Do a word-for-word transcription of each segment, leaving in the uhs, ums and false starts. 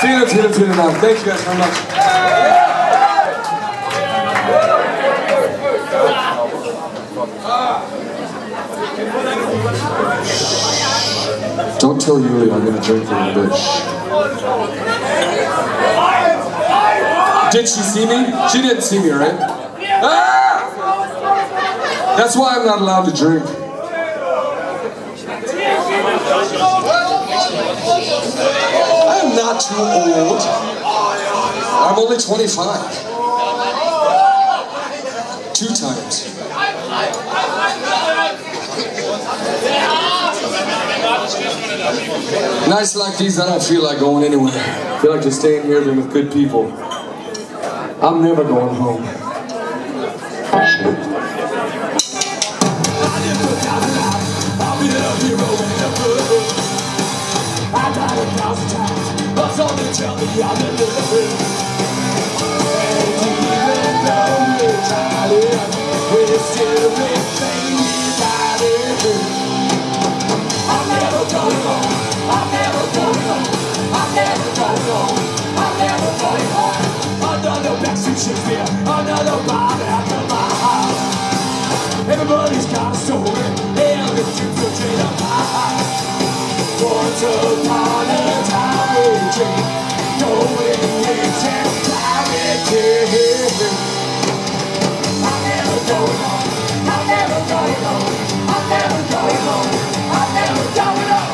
Vielen, vielen, vielen Dank. Thank you guys very much. Don't tell Yuli I'm gonna drink for a bit. Did she see me? She didn't see me, right? Ah! That's why I'm not allowed to drink. I am not too old. I'm only twenty-five. Two times. Nights like these, I don't feel like going anywhere. I feel like just staying here being with good people. I'm never going home. I died a thousand times, but something tell me I'm in love. And even though we tried it, we still remain divided. I'm never going home, I'm never going home, I'm never going home, I'm never going home. Another backstreet Shakespeare, another bar after my house. Everybody's got a story, and the truth's so straight up high. Once upon a time we dreamed, going with clarity. I'm never going home, I'm never going home, I'm never going home, I'm never going home.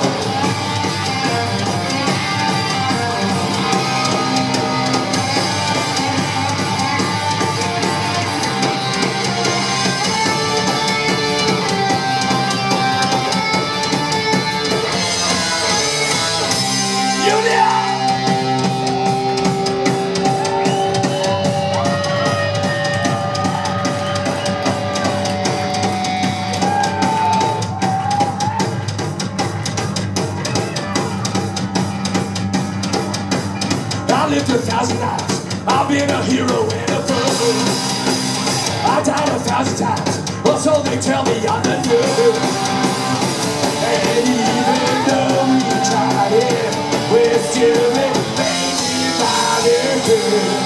I lived a thousand lives, I've been a hero and a fool. I died a thousand times, or so they tell me I'm the new. And even though we tried it, we're still remain divided.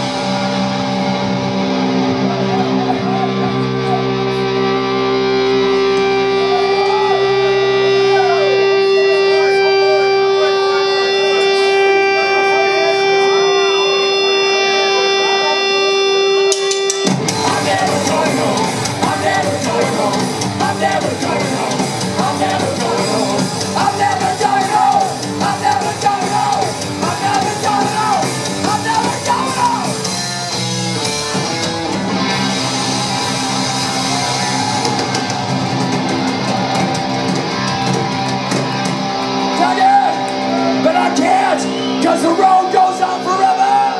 Cause the road goes on forever.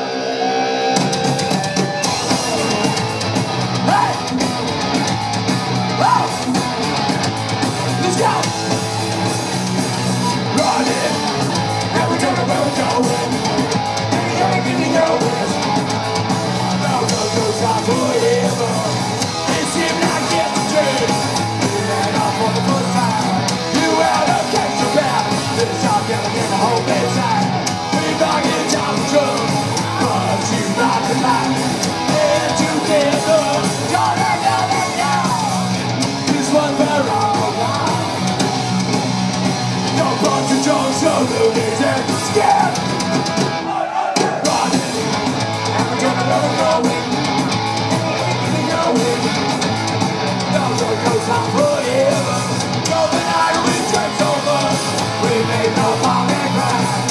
Hey! Oh! Let's go! Running, and we don't know where we're going. And the only thing we know is the road goes on forever. It seemed like yesterday we ran off on the first time. You out of catch your back. This time gonna get the whole bit time. Back in town drunk, but you not the light. And together, gonna let it down. This one where I'm alive. No bunch of Jones, no movies and scared. Running, and we're gonna let it go. We're going. No road goes on forever. No, the night we drank over. We made no harm and crime.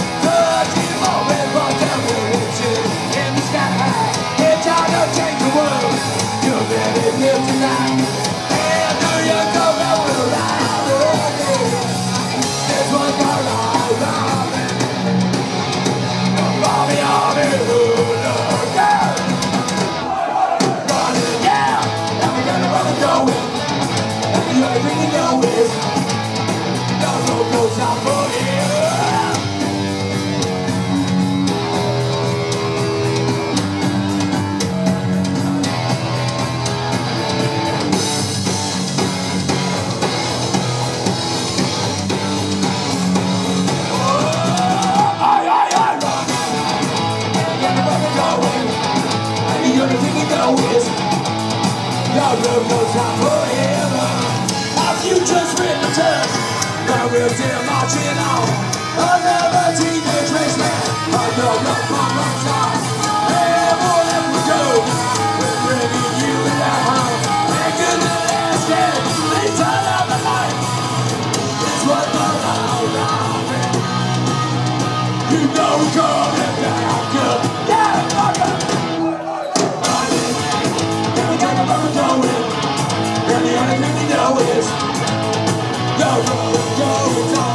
Live tonight, and do you go around again? This one's got a robin, Bobby Army Hooligans. Running, yeah, and we're gonna run and go in. And the only thing you know is, no road goes out for you. our road goes on forever. Our future's written to us, but we're still marching on. Another teenage raceman, another punk rock star. Everywhere we go, we're bringing you that home. And good to ask it, they turn out the light. It's what the loud round. You know we're coming back good. Yeah, fucker! And we got the road going. And the only thing we know is the road goes on.